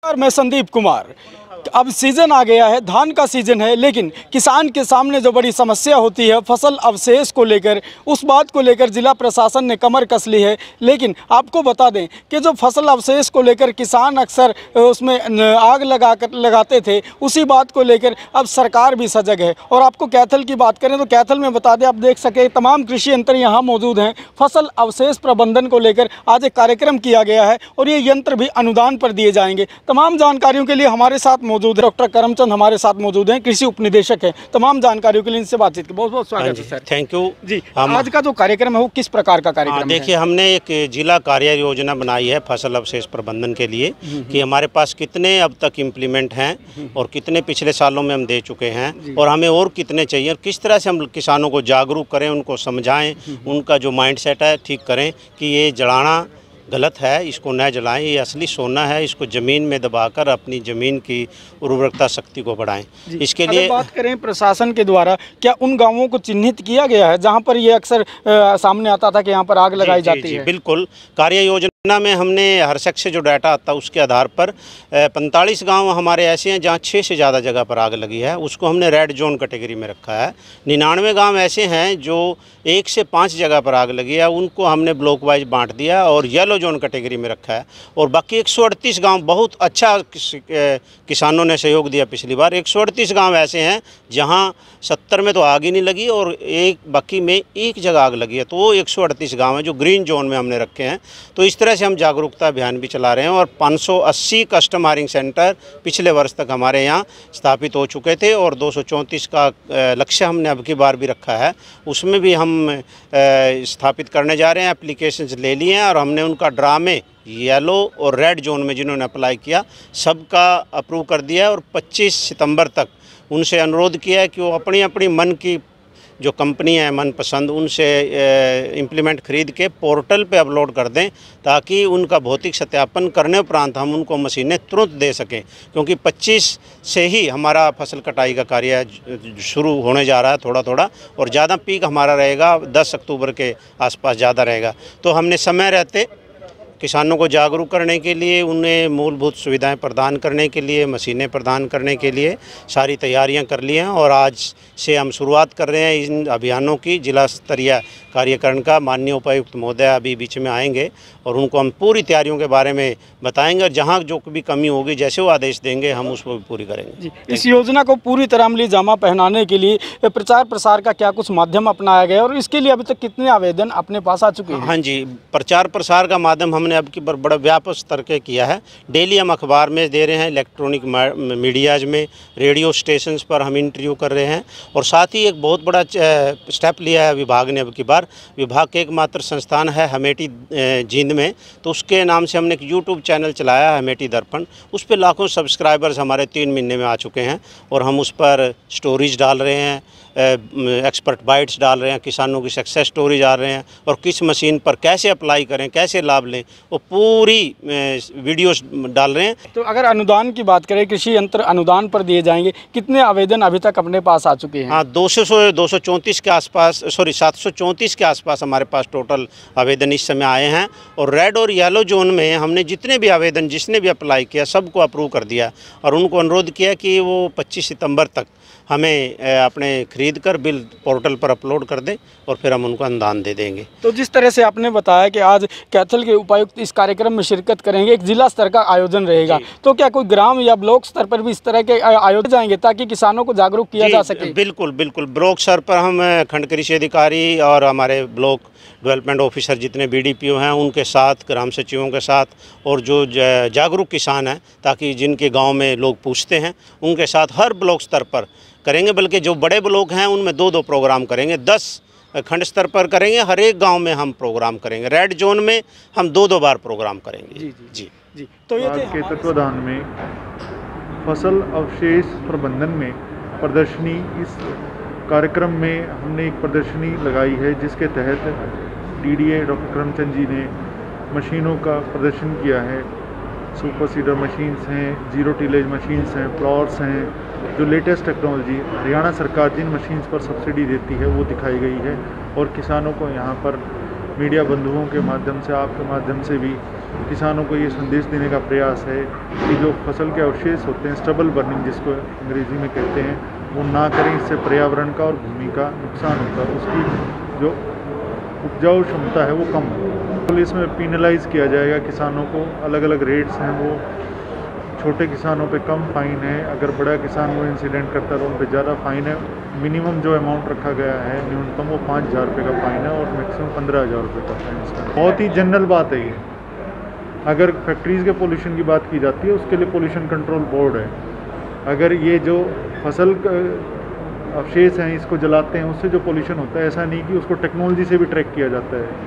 और मैं संदीप कुमार। अब सीज़न आ गया है, धान का सीज़न है, लेकिन किसान के सामने जो बड़ी समस्या होती है फसल अवशेष को लेकर, उस बात को लेकर जिला प्रशासन ने कमर कस ली है। लेकिन आपको बता दें कि जो फसल अवशेष को लेकर किसान अक्सर उसमें आग लगाते थे, उसी बात को लेकर अब सरकार भी सजग है। और आपको कैथल की बात करें तो कैथल में बता दें, आप देख सके तमाम कृषि यंत्र यहाँ मौजूद हैं। फसल अवशेष प्रबंधन को लेकर आज एक कार्यक्रम किया गया है और ये यंत्र भी अनुदान पर दिए जाएंगे। तमाम जानकारियों के लिए हमारे साथ मौजूद डॉक्टर करमचंद हमारे साथ मौजूद हैं, कृषि उपनिदेशक हैं। तमाम जानकारियों के लिए इनसे बातचीत की बहुत बहुत स्वागत है सर। थैंक यू जी। आज का जो कार्यक्रम है वो किस प्रकार का कार्यक्रम है? देखिए, हमने एक जिला कार्य योजना बनाई है फसल अवशेष प्रबंधन के लिए कि हमारे पास कितने अब तक इम्प्लीमेंट हैं और कितने पिछले सालों में हम दे चुके हैं और हमें और कितने चाहिए और किस तरह से हम किसानों को जागरूक करें, उनको समझाएं, उनका जो माइंडसेट है ठीक करें कि ये जलाना गलत है, इसको न जलाएं, ये असली सोना है, इसको ज़मीन में दबाकर अपनी ज़मीन की उर्वरकता शक्ति को बढ़ाएं। इसके लिए बात करें प्रशासन के द्वारा, क्या उन गांवों को चिन्हित किया गया है जहां पर ये अक्सर सामने आता था कि यहां पर आग लगाई जाती है? बिल्कुल, कार्य योजना में हमने हर शख्स से जो डाटा आता है उसके आधार पर 45 गांव हमारे ऐसे हैं जहां 6 से ज़्यादा जगह पर आग लगी है, उसको हमने रेड जोन कैटेगरी में रखा है। 99 गांव ऐसे हैं जो 1 से 5 जगह पर आग लगी है, उनको हमने ब्लॉक वाइज बांट दिया और येलो जोन कैटेगरी में रखा है। और बाकी 138 गांव बहुत अच्छा किसानों ने सहयोग दिया पिछली बार। 138 गांव ऐसे हैं जहां 70 में तो आग ही नहीं लगी और बाकी में एक जगह आग लगी है, तो वो 138 गांव हैं जो ग्रीन जोन में हमने रखे हैं। तो इस तरह से हम जागरूकता अभियान भी चला रहे हैं और 580 कस्टम हायरिंग सेंटर पिछले वर्ष तक हमारे यहाँ स्थापित हो चुके थे और 234 का लक्ष्य हमने अब की बार भी रखा है, उसमें भी हम स्थापित करने जा रहे हैं। एप्लीकेशंस ले लिए हैं और हमने उनका ड्रामे येलो और रेड जोन में जिन्होंने अप्लाई किया सबका अप्रूव कर दिया है और 25 सितंबर तक उनसे अनुरोध किया है कि वो अपनी अपनी मन की जो कंपनी है मनपसंद उनसे इम्प्लीमेंट खरीद के पोर्टल पे अपलोड कर दें ताकि उनका भौतिक सत्यापन करने उपरांत हम उनको मशीनें तुरंत दे सकें, क्योंकि 25 से ही हमारा फसल कटाई का कार्य शुरू होने जा रहा है थोड़ा थोड़ा और ज़्यादा पीक हमारा रहेगा 10 अक्टूबर के आसपास ज़्यादा रहेगा। तो हमने समय रहते किसानों को जागरूक करने के लिए, उन्हें मूलभूत सुविधाएं प्रदान करने के लिए, मशीनें प्रदान करने के लिए सारी तैयारियां कर ली हैं और आज से हम शुरुआत कर रहे हैं इन अभियानों की। जिला स्तरीय कार्यकरण का माननीय उपायुक्त महोदय अभी बीच में आएंगे और उनको हम पूरी तैयारियों के बारे में बताएंगे और जहां जो भी कमी होगी जैसे वो आदेश देंगे हम उसको भी पूरी करेंगे। इस योजना को पूरी तरह अमली जामा पहनाने के लिए प्रचार प्रसार का क्या कुछ माध्यम अपनाया गया और इसके लिए अभी तक कितने आवेदन अपने पास आ चुके हैं? हाँ जी, प्रचार प्रसार का माध्यम हमने अब की बड़ा व्यापक स्तर के किया है। डेली हम अखबार में दे रहे हैं, इलेक्ट्रॉनिक मीडियाज में, रेडियो स्टेशंस पर हम इंटरव्यू कर रहे हैं और साथ ही एक बहुत बड़ा स्टेप लिया है विभाग ने अब की बार। विभाग के एकमात्र संस्थान है अमेठी जींद में, तो उसके नाम से हमने एक यूट्यूब चैनल चलाया है अमेठी दर्पण। उस पर लाखों सब्सक्राइबर्स हमारे 3 महीने में आ चुके हैं और हम उस पर स्टोरीज डाल रहे हैं, एक्सपर्ट बाइट्स डाल रहे हैं, किसानों की सक्सेस स्टोरी डाल रहे हैं और किस मशीन पर कैसे अप्लाई करें, कैसे लाभ लें, वो पूरी वीडियोस डाल रहे हैं। तो अगर अनुदान की बात करें, कृषि यंत्र अनुदान पर दिए जाएंगे, कितने आवेदन अभी तक अपने पास आ चुके हैं? हाँ, 234 के आसपास, 734 के आसपास हमारे पास टोटल आवेदन इस समय आए हैं और रेड और येलो जोन में हमने जितने भी आवेदन जिसने भी अप्लाई किया सबको अप्रूव कर दिया और उनको अनुरोध किया कि वो 25 सितंबर तक हमें अपने खरीद कर बिल पोर्टल पर अपलोड कर दें और फिर हम उनको अनुदान दे देंगे। तो जिस तरह से आपने बताया कि आज कैथल के उपायुक्त इस कार्यक्रम में शिरकत करेंगे, एक जिला स्तर का आयोजन रहेगा, तो क्या कोई ग्राम या ब्लॉक स्तर पर भी इस तरह के आयोजन जाएंगे ताकि किसानों को जागरूक किया जा सके? बिल्कुल बिल्कुल, ब्लॉक स्तर पर हम खंड कृषि अधिकारी और हमारे ब्लॉक डेवलपमेंट ऑफिसर जितने BDPO हैं उनके साथ, ग्राम सचिवों के साथ और जो जागरूक किसान हैं ताकि जिनके गाँव में लोग पूछते हैं उनके साथ हर ब्लॉक स्तर पर करेंगे। बल्कि जो बड़े ब्लॉक हैं उनमें 2-2 प्रोग्राम करेंगे, 10 खंड स्तर पर करेंगे, हर एक गांव में हम प्रोग्राम करेंगे। रेड जोन में हम 2-2 बार प्रोग्राम करेंगे। जी। तो ये के तत्वाधान में फसल अवशेष प्रबंधन में प्रदर्शनी, इस कार्यक्रम में हमने एक प्रदर्शनी लगाई है जिसके तहत DDA डॉक्टर करमचंद जी ने मशीनों का प्रदर्शन किया है। सुपर सीडर मशीन्स हैं, जीरो टिलेज मशीन्स हैं, प्लॉट्स हैं, जो लेटेस्ट टेक्नोलॉजी हरियाणा सरकार जिन मशीन्स पर सब्सिडी देती है वो दिखाई गई है और किसानों को यहाँ पर मीडिया बंधुओं के माध्यम से, आपके माध्यम से भी किसानों को ये संदेश देने का प्रयास है कि जो फसल के अवशेष होते हैं, स्टबल बर्निंग जिसको अंग्रेज़ी में कहते हैं, वो ना करें। इससे पर्यावरण का और भूमि का नुकसान होता है, उसकी जो उपजाऊ क्षमता है वो कम होती है। पुलिस में पिनलाइज़ किया जाएगा किसानों को, अलग अलग रेट्स हैं, वो छोटे किसानों पे कम फ़ाइन है, अगर बड़ा किसान वो इंसिडेंट करता है तो उन पर ज़्यादा फ़ाइन है। मिनिमम जो अमाउंट रखा गया है न्यूनतम वो 5,000 रुपये का फ़ाइन है और मैक्सिमम 15,000 रुपये का फ़ाइन इसका। बहुत ही जनरल बात है ये। अगर फैक्ट्रीज़ के पोल्यूशन की बात की जाती है उसके लिए पोल्यूशन कंट्रोल बोर्ड है। अगर ये जो फसल अवशेष हैं इसको जलाते हैं उससे जो पोल्यूशन होता है, ऐसा नहीं कि उसको टेक्नोलॉजी से भी ट्रैक किया जाता है।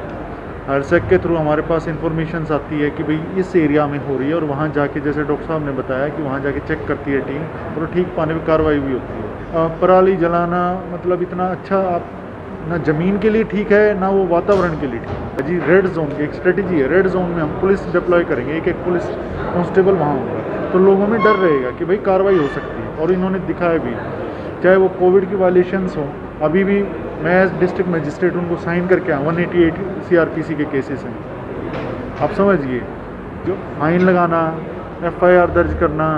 हरसक के थ्रू हमारे पास इंफॉर्मेशन आती है कि भाई इस एरिया में हो रही है और वहाँ जाके, जैसे डॉक्टर साहब ने बताया कि वहाँ जाके चेक करती है टीम और ठीक पाने पर कार्रवाई भी होती है। पराली जलाना मतलब इतना अच्छा आप ना ज़मीन के लिए ठीक है ना वो वातावरण के लिए ठीक है जी। रेड जोन की एक स्ट्रेटजी है, रेड जोन में हम पुलिस डिप्लॉय करेंगे, एक एक पुलिस कांस्टेबल वहाँ होगा, तो लोगों में डर रहेगा कि भाई कार्रवाई हो सकती है। और इन्होंने दिखाया भी, चाहे वो कोविड की वायलेशंस हों, अभी भी मैं एज डिस्ट्रिक्ट मजिस्ट्रेट उनको साइन करके आया 188 CRPC के केसेस हैं। आप समझिए, जो फाइन लगाना, FIR दर्ज करना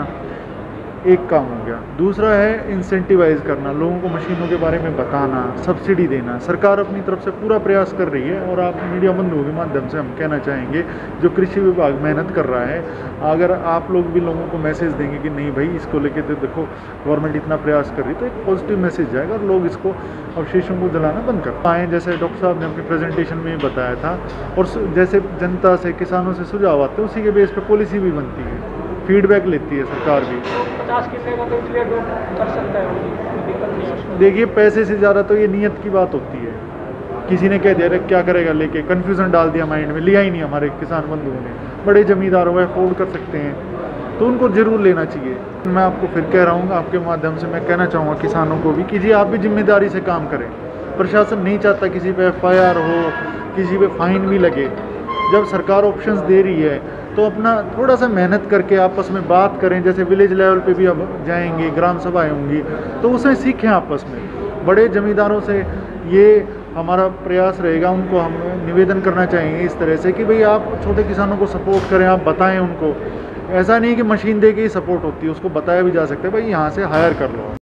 एक काम हो गया। दूसरा है इंसेंटिवाइज करना, लोगों को मशीनों के बारे में बताना, सब्सिडी देना। सरकार अपनी तरफ से पूरा प्रयास कर रही है और आप मीडिया बंधुओं के माध्यम से हम कहना चाहेंगे, जो कृषि विभाग मेहनत कर रहा है, अगर आप लोग भी लोगों को मैसेज देंगे कि नहीं भाई इसको लेके तो देखो गवर्नमेंट इतना प्रयास कर रही है, तो एक पॉजिटिव मैसेज जाएगा और लोग इसको अवशेषों को जलाना बंद कर पाएँ। जैसे डॉक्टर साहब ने अपनी प्रेजेंटेशन में बताया था, और जैसे जनता से, किसानों से सुझाव आते हैं उसी के बेस पर पॉलिसी भी बनती है, फीडबैक लेती है सरकार भी। 50 किलो का तो क्लियर कर सकता है। देखिए, पैसे से ज़्यादा तो ये नियत की बात होती है। किसी ने कह दिया अरे क्या करेगा लेके, कन्फ्यूज़न डाल दिया माइंड में, लिया ही नहीं हमारे किसान बंधुओं ने। बड़े ज़मींदार हो, अफोर्ड कर सकते हैं तो उनको ज़रूर लेना चाहिए। मैं आपको फिर कह रहा हूँ, आपके माध्यम से मैं कहना चाहूँगा किसानों को भी कि जी आप भी जिम्मेदारी से काम करें। प्रशासन नहीं चाहता किसी पे FIR हो, किसी पे फाइन भी लगे। जब सरकार ऑप्शंस दे रही है तो अपना थोड़ा सा मेहनत करके आपस में बात करें। जैसे विलेज लेवल पे भी अब जाएंगे, ग्राम सभाएं होंगी, तो उसमें सीखें आपस में। बड़े ज़मींदारों से ये हमारा प्रयास रहेगा, उनको हम निवेदन करना चाहेंगे इस तरह से कि भाई आप छोटे किसानों को सपोर्ट करें, आप बताएं उनको। ऐसा नहीं कि मशीन दे के ही सपोर्ट होती है, उसको बताया भी जा सकता है भाई यहाँ से हायर कर लो।